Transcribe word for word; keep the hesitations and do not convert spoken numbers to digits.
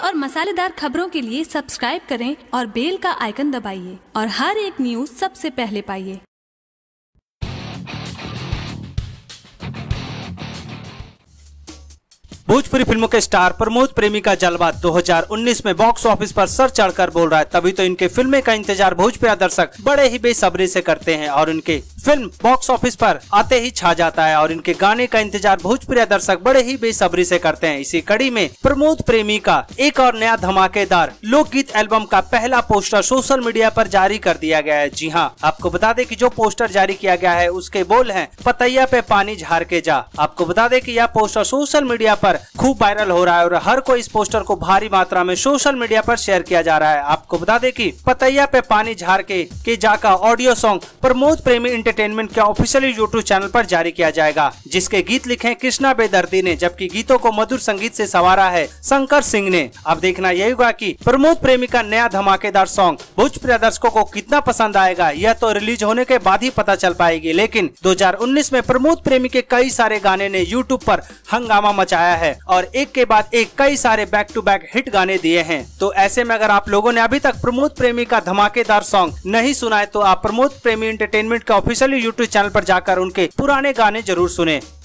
और मसालेदार खबरों के लिए सब्सक्राइब करें और बेल का आइकन दबाइए और हर एक न्यूज सबसे पहले पाइए। भोजपुरी फिल्मों के स्टार प्रमोद प्रेमी का जलवा दो हज़ार उन्नीस में बॉक्स ऑफिस पर सर चढ़कर बोल रहा है। तभी तो इनके फिल्में का इंतजार भोजपुरी दर्शक बड़े ही बेसब्री से करते हैं और इनके फिल्म बॉक्स ऑफिस पर आते ही छा जाता है और इनके गाने का इंतजार भोजपुरी दर्शक बड़े ही बेसब्री से करते हैं। इसी कड़ी में प्रमोद प्रेमी का एक और नया धमाकेदार लोकगीत एल्बम का पहला पोस्टर सोशल मीडिया पर जारी कर दिया गया है। जी हाँ, आपको बता दें कि जो पोस्टर जारी किया गया है उसके बोल हैं, पतैया पे पानी झार के जा। आपको बता दें कि यह पोस्टर सोशल मीडिया पर खूब वायरल हो रहा है और हर कोई इस पोस्टर को भारी मात्रा में सोशल मीडिया पर शेयर किया जा रहा है। आपको बता दें कि पतैया पे पानी झार के के जा का ऑडियो सॉन्ग प्रमोद प्रेमी एंटरटेनमेंट के ऑफिशियल यूट्यूब चैनल पर जारी किया जाएगा, जिसके गीत लिखे हैं कृष्णा बेदर्दी ने, जबकि गीतों को मधुर संगीत से संवारा है शंकर सिंह ने। अब देखना यही होगा कि प्रमोद प्रेमी का नया धमाकेदार सॉन्ग भोजपुरी दर्शकों को कितना पसंद आएगा। यह तो रिलीज होने के बाद ही पता चल पाएगी, लेकिन दो हज़ार उन्नीस में प्रमोद प्रेमी के कई सारे गाने ने यूट्यूब पर हंगामा मचाया है और एक के बाद एक कई सारे बैक टू बैक हिट गाने दिए हैं। तो ऐसे में अगर आप लोगों ने अभी तक प्रमोद प्रेमी का धमाकेदार सॉन्ग नहीं सुना है तो आप प्रमोद प्रेमी एंटरटेनमेंट का ऑफिशियल यूट्यूब चैनल पर जाकर उनके पुराने गाने जरूर सुने।